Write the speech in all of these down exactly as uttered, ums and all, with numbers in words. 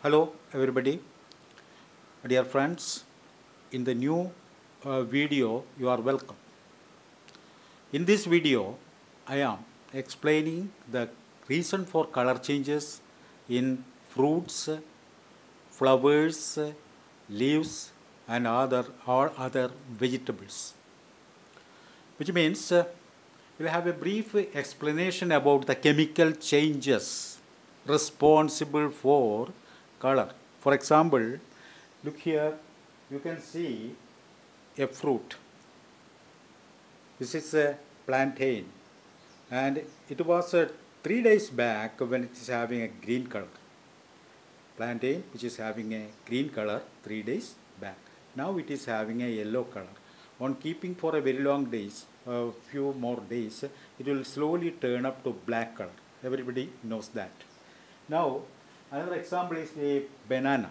Hello everybody, dear friends. In the new uh, video you are welcome. In this video I am explaining the reason for color changes in fruits, flowers, leaves and other or other vegetables, which means uh, we'll have a brief explanation about the chemical changes responsible for color. For example, look here, you can see a fruit. This is a plantain, and it was uh, three days back when it is having a green color. Plantain which is having a green color three days back. Now it is having a yellow color. On keeping for a very long days, a few more days, it will slowly turn up to black color. Everybody knows that. Now another example is the banana.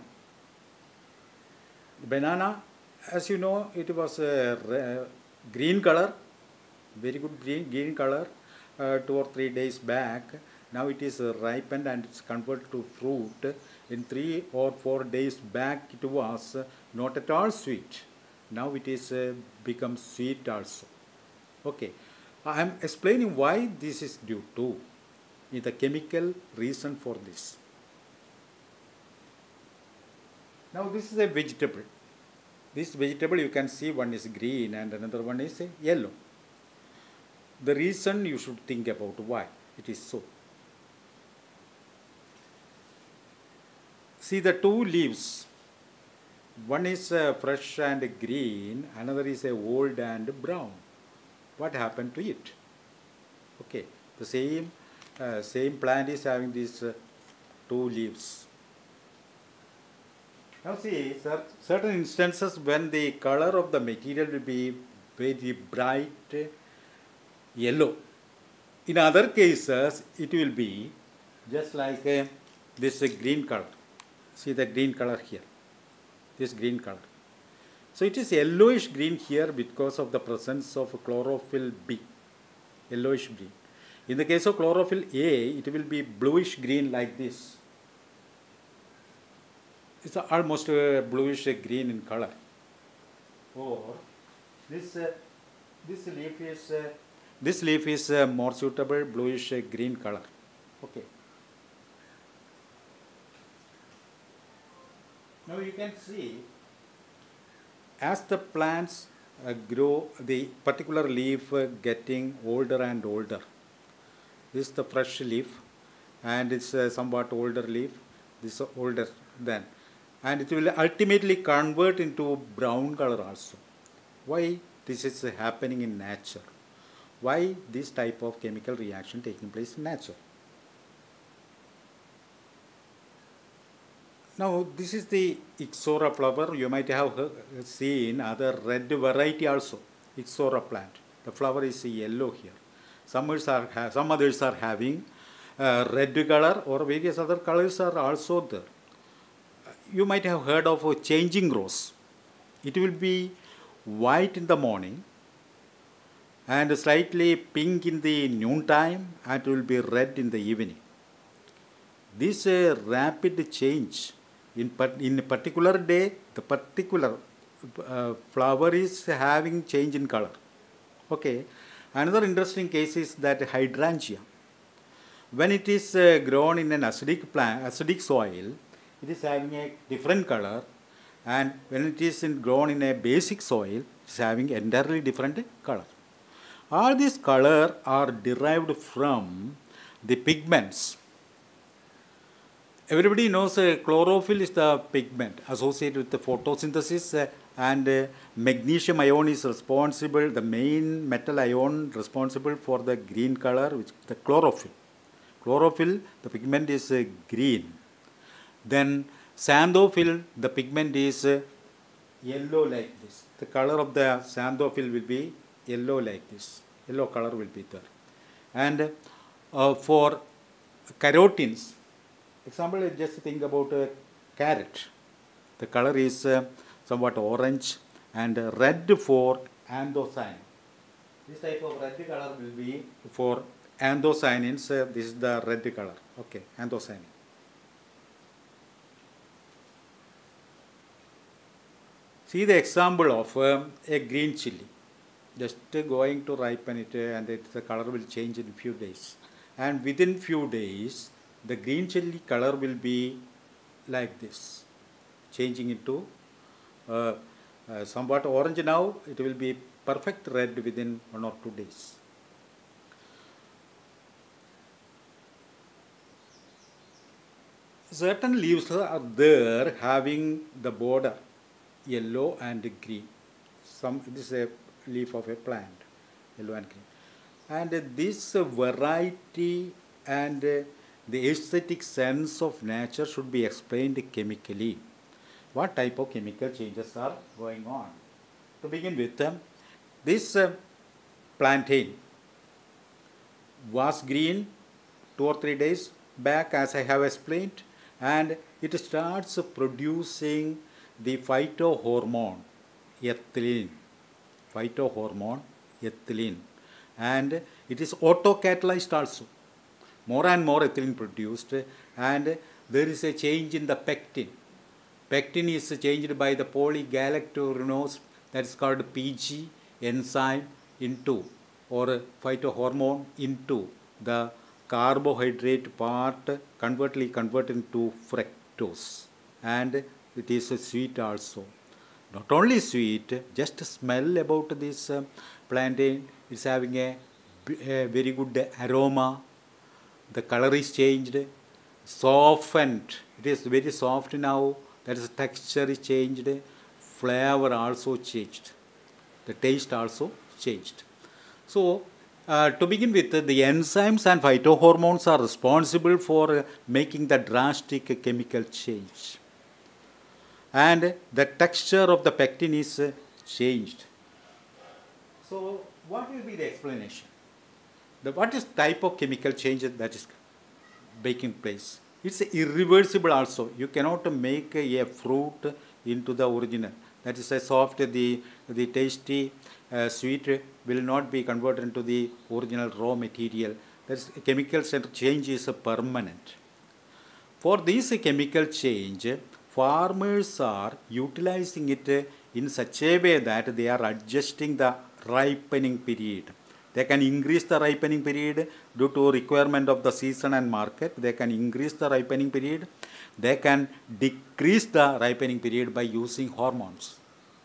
Banana, as you know, it was a green color, very good green, green color uh, two or three days back. Now it is uh, ripened and it's converted to fruit. In three or four days back it was uh, not at all sweet. Now it is uh, become sweet also. Okay, I am explaining why this is due to the chemical reason for this. Now this is a vegetable. This vegetable you can see one is green and another one is yellow. The reason you should think about why it is so. See the two leaves. One is uh, fresh and green, another is uh, old and brown. What happened to it? Okay, the same uh, same plant is having these uh, two leaves. Now see, certain instances when the color of the material will be very bright yellow. In other cases, it will be just like uh, this uh, green color. See the green color here, this green color. So it is yellowish green here because of the presence of chlorophyll B, yellowish green. In the case of chlorophyll A, it will be bluish green like this. It's almost uh, bluish green in color. Or this uh, this leaf is uh, this leaf is uh, more suitable bluish uh, green color. Okay. Now you can see as the plants uh, grow, the particular leaf uh, getting older and older. This is the fresh leaf, and it's uh, somewhat older leaf. This is older than. And it will ultimately convert into brown color also. Why this is happening in nature? Why this type of chemical reaction taking place in nature? Now this is the Ixora flower. You might have seen other red variety also, Ixora plant. The flower is yellow here. Some others are, some others are having uh, red color, or various other colors are also there. You might have heard of a changing rose. It will be white in the morning and slightly pink in the noontime, and it will be red in the evening. This uh, rapid change in, in a particular day, the particular uh, flower is having change in color. Okay. Another interesting case is that hydrangea. When it is uh, grown in an acidic plant, acidic soil, it is having a different color, and when it is in grown in a basic soil, it is having entirely different color. All these color are derived from the pigments. Everybody knows uh, chlorophyll is the pigment associated with the photosynthesis, uh, and uh, magnesium ion is responsible, the main metal ion responsible for the green color, which is the chlorophyll. Chlorophyll, the pigment is uh, green. Then xanthophyll, the pigment is uh, yellow like this. The color of the xanthophyll will be yellow like this. Yellow color will be there. And uh, for carotenes, example, just think about a carrot. The color is uh, somewhat orange, and uh, red for anthocyanin. This type of red color will be for anthocyanins. Uh, this is the red color. Okay, anthocyanin. See the example of uh, a green chili. Just uh, going to ripen it uh, and it, the color will change in few days. And within few days, the green chili color will be like this, changing into uh, uh, somewhat orange now. It will be perfect red within one or two days. Certain leaves are there having the border yellow and green. Some this is a leaf of a plant, yellow and green. And uh, this uh, variety and uh, the aesthetic sense of nature should be explained chemically. What type of chemical changes are going on? To begin with, um, this uh, plantain was green two or three days back, as I have explained, and it starts producing the phytohormone ethylene, phytohormone ethylene, and it is autocatalyzed also. More and more ethylene produced, and there is a change in the pectin. Pectin is changed by the polygalacturonose, that is called P G enzyme, into or phytohormone into the carbohydrate part, convertly converted into fructose, and it is sweet also. Not only sweet, just smell about this uh, plantain, it's having a, a very good aroma. The color is changed, softened, it is very soft now, that is texture is changed, flavor also changed, the taste also changed. So, uh, to begin with, the enzymes and phytohormones are responsible for uh, making the drastic chemical change. And the texture of the pectin is uh, changed. So, what will be the explanation? The, what is type of chemical change that is taking place? It's irreversible also. You cannot make a fruit into the original. That is a soft, the, the tasty, uh, sweet will not be converted into the original raw material. That's chemical change is permanent. For this chemical change, farmers are utilizing it in such a way that they are adjusting the ripening period. They can increase the ripening period due to requirement of the season and market. They can increase the ripening period. They can decrease the ripening period by using hormones.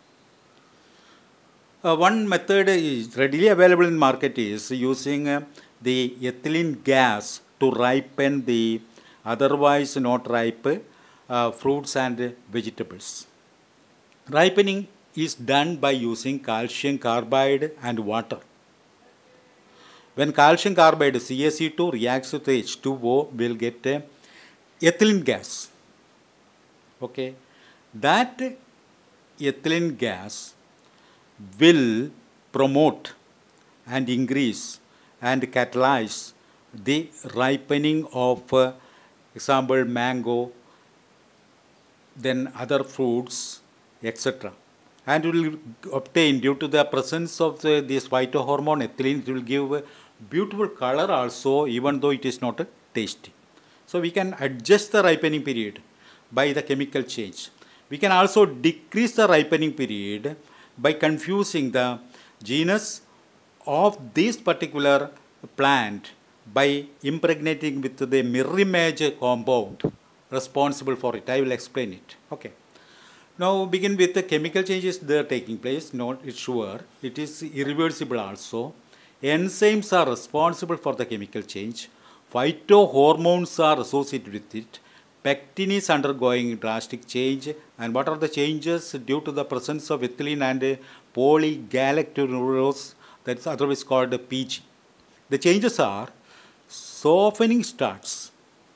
Uh, one method is readily available in market is using uh, the ethylene gas to ripen the otherwise not ripe uh, fruits and vegetables. Ripening is done by using calcium carbide and water. When calcium carbide C a C two reacts with H two O, will get a ethylene gas. Okay, that ethylene gas will promote and increase and catalyze the ripening of, uh, example, mango, then other fruits, et cetera. And will obtain, due to the presence of the, this phytohormone ethylene, it will give a beautiful color also, even though it is not tasty. So we can adjust the ripening period by the chemical change. We can also decrease the ripening period by confusing the genus of this particular plant by impregnating with the mirror image compound responsible for it. I will explain it. Okay. Now begin with the chemical changes there taking place. Not it's sure. It is irreversible also. Enzymes are responsible for the chemical change. Phytohormones are associated with it. Pectin is undergoing drastic change. And what are the changes? Due to the presence of ethylene and polygalacturonose, that is otherwise called P G. The changes are softening starts.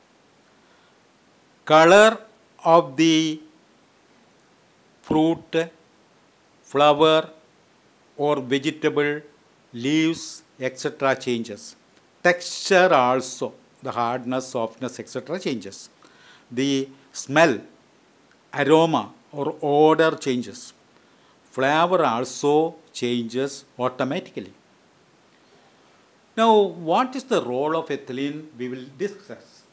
Color of the fruit, flower or vegetable, leaves, et cetera changes. Texture also, the hardness, softness, et cetera changes. The smell, aroma or odor changes. Flavor also changes automatically. Now, what is the role of ethylene? We will discuss.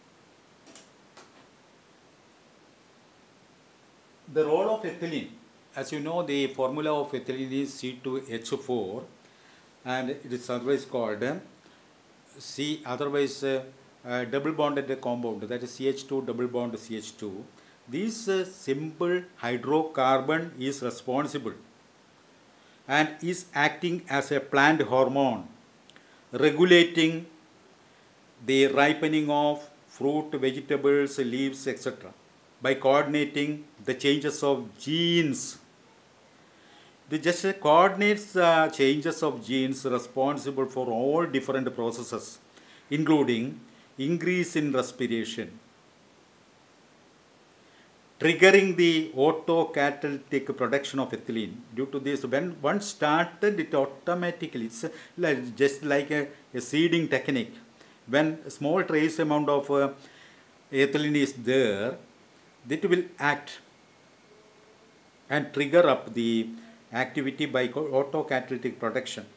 The role of ethylene. as you know, the formula of ethylene is C two H four, and it is otherwise called uh, C, otherwise uh, uh, double bonded compound, that is C H two double bond C H two. This uh, simple hydrocarbon is responsible and is acting as a plant hormone, regulating the ripening of fruit, vegetables, leaves, et cetera by coordinating the changes of genes. It just coordinates the changes of genes responsible for all different processes, including increase in respiration, triggering the autocatalytic production of ethylene. Due to this, when one started, it automatically, it's like, just like a, a seeding technique. When a small trace amount of uh, ethylene is there, it will act and trigger up the activity by autocatalytic production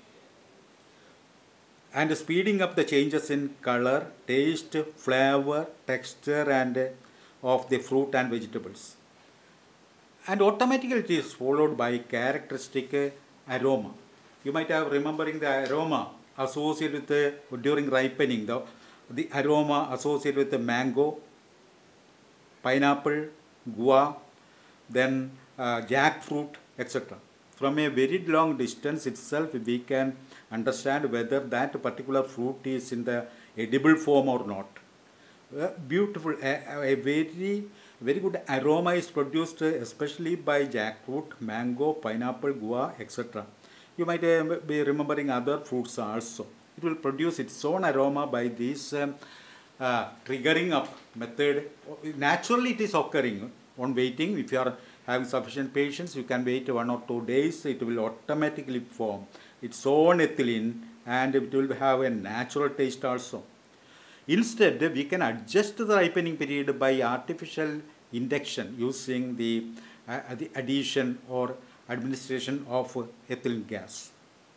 and speeding up the changes in color, taste, flavor, texture and uh, of the fruit and vegetables. And automatically it is followed by characteristic uh, aroma. You might have remembering the aroma associated with uh, during ripening, the, the aroma associated with the mango, pineapple, guava, then uh, jackfruit, et cetera. From a very long distance itself, we can understand whether that particular fruit is in the edible form or not. Uh, beautiful, a, a very, very good aroma is produced, uh, especially by jackfruit, mango, pineapple, guava, et cetera. You might uh, be remembering other fruits also. It will produce its own aroma by this um, uh, triggering up method. Naturally, it is occurring on waiting. If you are having sufficient patience, you can wait one or two days. It will automatically form its own ethylene and it will have a natural taste also. Instead, we can adjust the ripening period by artificial induction using the, uh, the addition or administration of ethylene gas.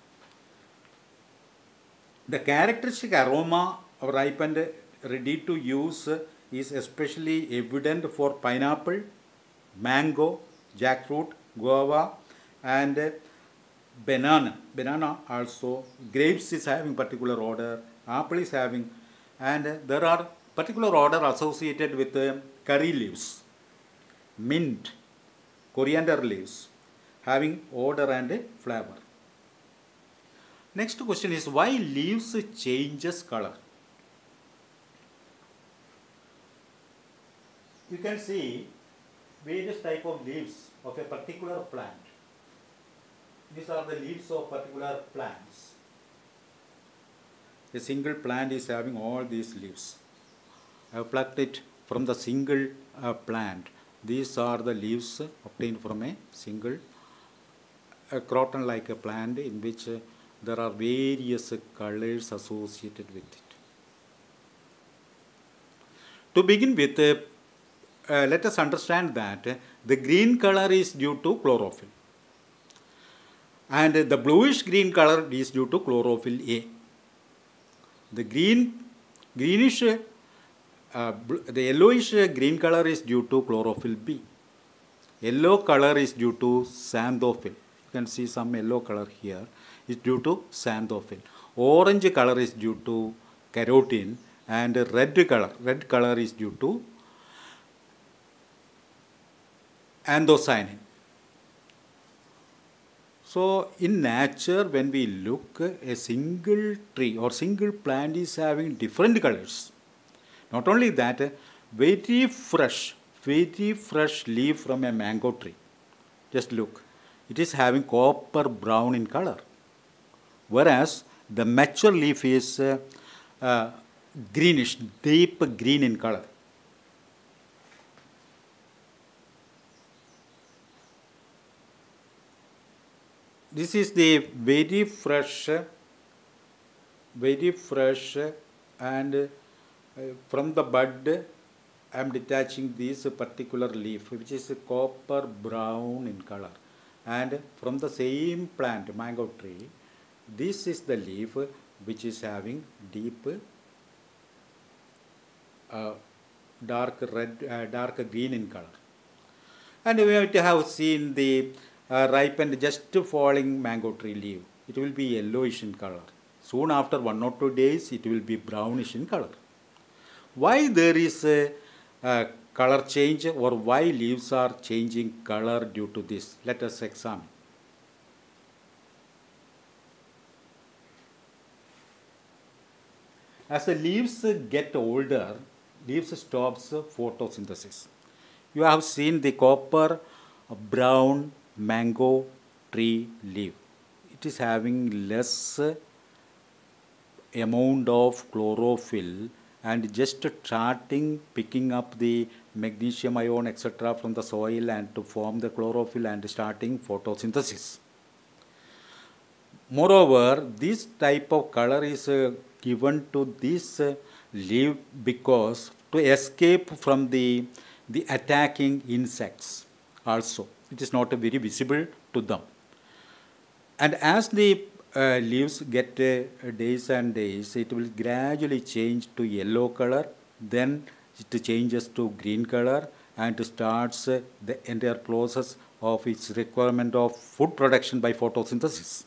The characteristic aroma of ripened ready to use is especially evident for pineapple, mango, jackfruit, guava and banana. Banana also, grapes is having particular odor, apple is having, and there are particular odor associated with uh, curry leaves, mint, coriander leaves, having odor and flavor. Next question is, why leaves changes color? You can see various type of leaves of a particular plant. These are the leaves of particular plants. A single plant is having all these leaves. I have plucked it from the single uh, plant. These are the leaves obtained from a single a croton like a plant in which uh, there are various uh, colors associated with it. To begin with, uh, uh, let us understand that uh, the green color is due to chlorophyll and uh, the bluish green color is due to chlorophyll A. The green, greenish, uh, the yellowish green color is due to chlorophyll B. Yellow color is due to xanthophyll. You can see some yellow color here is due to xanthophyll. Orange color is due to carotene and red color, red color is due to anthocyanin. So, in nature, when we look, a single tree or single plant is having different colors. Not only that, very fresh, very fresh leaf from a mango tree. Just look, it is having copper brown in color. Whereas, the mature leaf is uh, uh, greenish, deep green in color. This is the very fresh, very fresh and uh, from the bud I am detaching this particular leaf which is copper brown in color, and from the same plant, mango tree, this is the leaf which is having deep uh, dark red, uh, dark green in color. And we have seen the uh, ripened just falling mango tree leaf, it will be yellowish in color. Soon after one or two days, it will be brownish in color. Why there is a, a color change, or why leaves are changing color due to this? Let us examine. As the leaves get older, leaves stops photosynthesis. You have seen the copper brown mango tree leaf. It is having less amount of chlorophyll and just starting picking up the magnesium ion et cetera from the soil and to form the chlorophyll and starting photosynthesis. Moreover, this type of color is uh, given to this uh, leaf because to escape from the, the attacking insects also. It is not uh, very visible to them. And as the uh, leaves get uh, days and days, it will gradually change to yellow color, then it changes to green color and starts uh, the entire process of its requirement of food production by photosynthesis.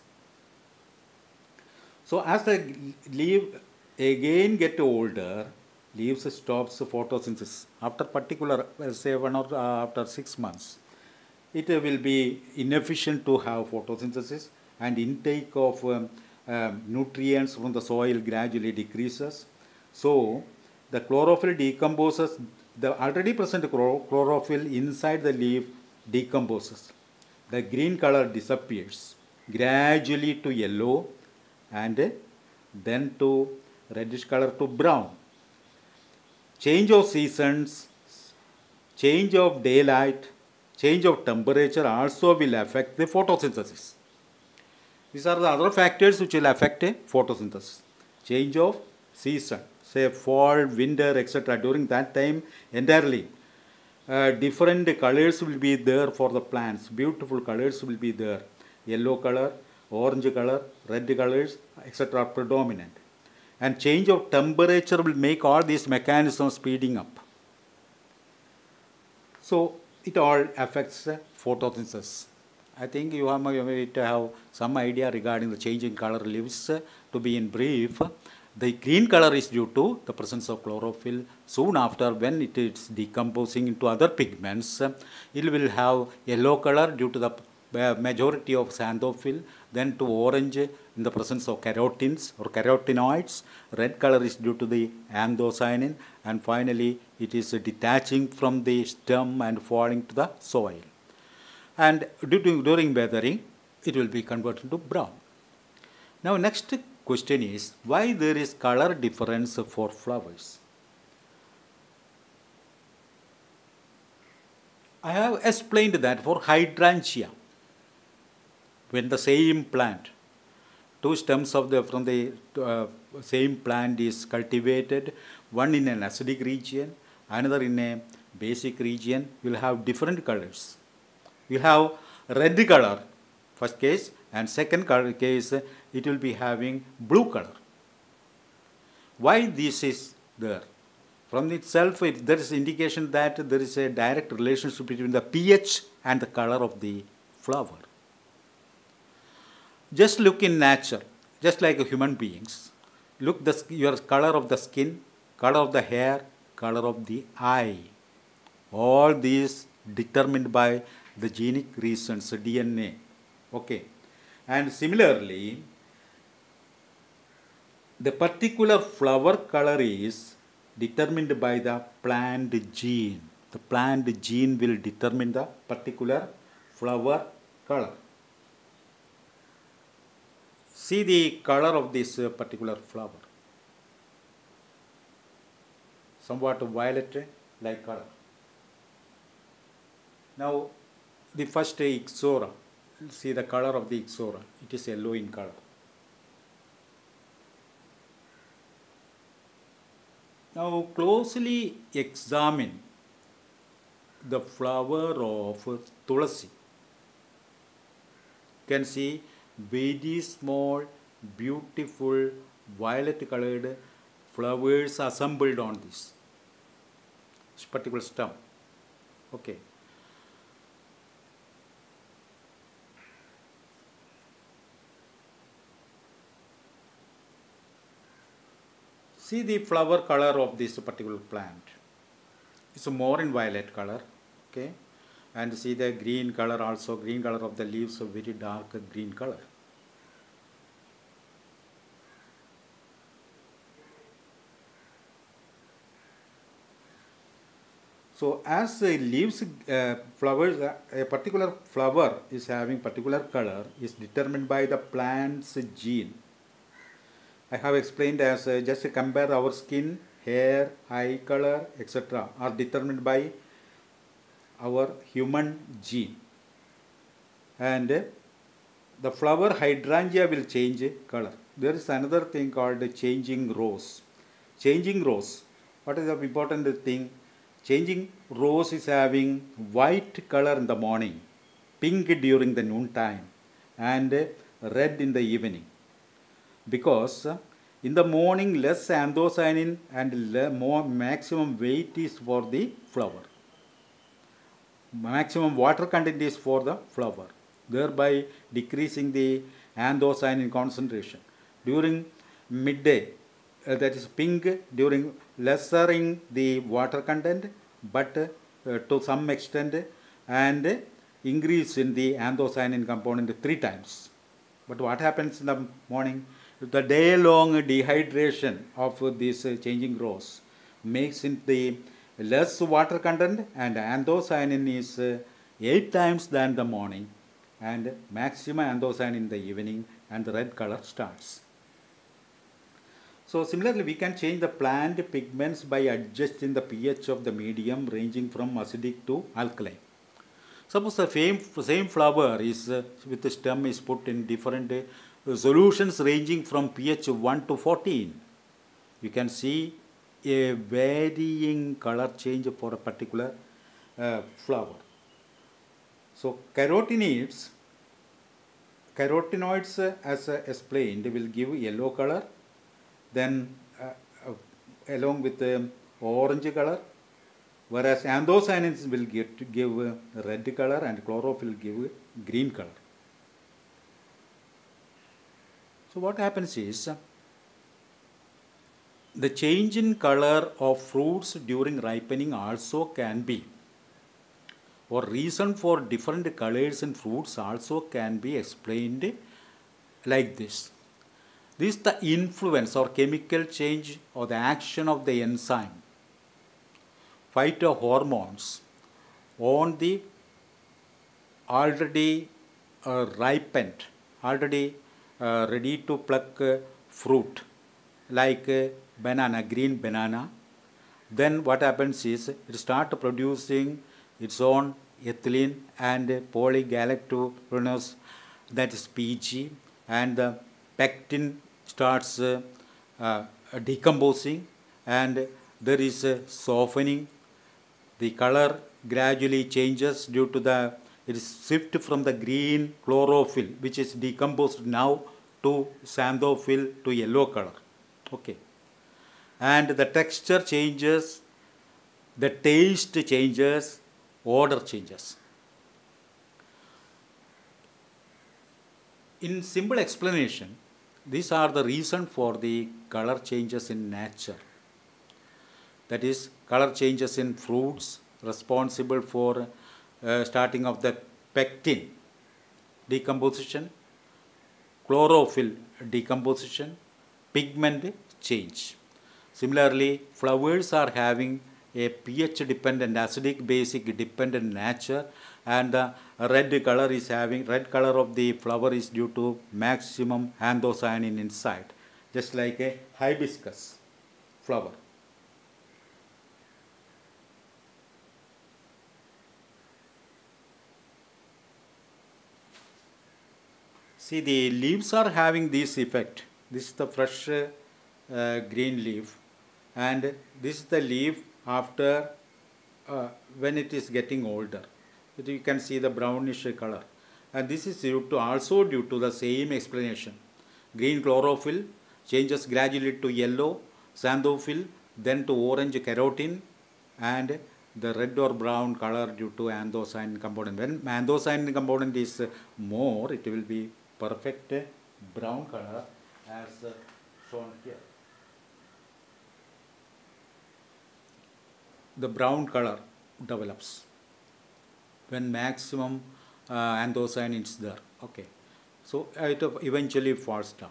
So as the leaf again get older, leaves stops photosynthesis. After particular, say one or uh, after six months, it uh, will be inefficient to have photosynthesis, and intake of um, um, nutrients from the soil gradually decreases. So the chlorophyll decomposes, the already present chlorophyll inside the leaf decomposes. The green color disappears gradually to yellow and then to reddish color to brown. Change of seasons, change of daylight, change of temperature also will affect the photosynthesis. These are the other factors which will affect a photosynthesis. Change of season, say fall, winter, et cetera. During that time, entirely uh, different colors will be there for the plants. Beautiful colors will be there. Yellow color, orange color, red colors, et cetera are predominant. And change of temperature will make all these mechanisms speeding up. So it all affects photosynthesis. I think you have, you have some idea regarding the changing color leaves. To be in brief, the green color is due to the presence of chlorophyll. Soon after, when it is decomposing into other pigments, it will have yellow color due to the majority of xanthophyll, then to orange in the presence of carotins or carotenoids. Red color is due to the anthocyanin, and finally it is detaching from the stem and falling to the soil. And due to, during weathering, it will be converted to brown. Now next question is, why there is color difference for flowers? I have explained that for hydrangea, when the same plant, two stems of the from the uh, same plant is cultivated, one in an acidic region, another in a basic region, will have different colors. You have red color, first case, and second color case, it will be having blue color. Why this is there? From itself, it, there is indication that there is a direct relationship between the pH and the color of the flower. Just look in nature, just like human beings. Look the your color of the skin, color of the hair, color of the eye. All these determined by the genic reasons, D N A. Okay. And similarly, the particular flower color is determined by the plant gene. The plant gene will determine the particular flower color. See the color of this uh, particular flower. Somewhat violet like color. Now, the first ixora, see the color of the ixora, it is yellow in color. Now, closely examine the flower of tulasi. You can see very small, beautiful, violet colored flowers assembled on this particular stem. Okay. See the flower color of this particular plant. It's more in violet color, okay, and see the green color also. Green color of the leaves are very dark green color. So as the leaves, uh, flowers, uh, a particular flower is having particular color is determined by the plant's gene. I have explained as uh, just compare our skin, hair, eye color, et cetera are determined by our human gene. And uh, the flower hydrangea will change color. There is another thing called changing rose. Changing rose. What is the important thing? Changing rose is having white color in the morning, pink during the noon time, and red in the evening. Because in the morning less anthocyanin and more maximum weight is for the flower. Maximum water content is for the flower, thereby decreasing the anthocyanin concentration. During midday, uh, that is pink during lessering the water content, but uh, to some extent, and increase in the anthocyanin component three times. But what happens in the morning? The day long dehydration of this uh, changing rose makes it the less water content, and anthocyanin is uh, eight times than the morning, and maximum anthocyanin in the evening, and the red color starts. So similarly, we can change the plant pigments by adjusting the pH of the medium ranging from acidic to alkaline. Suppose the same, same flower is uh, with the stem is put in different uh, solutions ranging from pH one to fourteen. You can see a varying color change for a particular uh, flower. So carotenoids, carotenoids uh, as uh, explained will give yellow color, then uh, uh, along with um, orange color, whereas anthocyanins will get, give uh, red color and chlorophyll give green color. So what happens is, uh, the change in color of fruits during ripening also can be, or reason for different colors in fruits also can be explained like this. This is the influence or chemical change or the action of the enzyme, phytohormones, on the already uh, ripened, already uh, ready to pluck uh, fruit like uh, banana, green banana. Then what happens is it starts producing its own ethylene and polygalactoronous, that is P G, and the pectin starts uh, uh, decomposing, and there is a softening. The color gradually changes due to the it is shift from the green chlorophyll, which is decomposed now, to xanthophyll to yellow color. Okay, and the texture changes, the taste changes, odor changes. In simple explanation, these are the reason for the color changes in nature. That is, color changes in fruits responsible for uh, starting of the pectin decomposition, chlorophyll decomposition, pigment change. Similarly, flowers are having a pH dependent, acidic basic dependent nature, and the red color is having, red color of the flower is due to maximum anthocyanin inside, just like a hibiscus flower. See, the leaves are having this effect. This is the fresh uh, green leaf, and this is the leaf after uh, when it is getting older. You can see the brownish color, and this is due to also due to the same explanation. Green chlorophyll changes gradually to yellow xanthophyll, then to orange carotene, and the red or brown color due to anthocyanin component. When anthocyanin component is more, it will be perfect brown color as shown here. the brown color develops when maximum uh, anthocyanin is there. Okay, so it eventually falls down.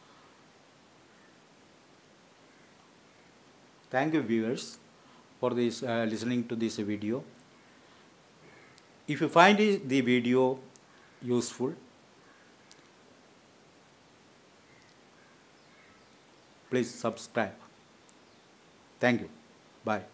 Thank you, viewers, for this uh, listening to this video. If you find the video useful, please subscribe. Thank you. Bye.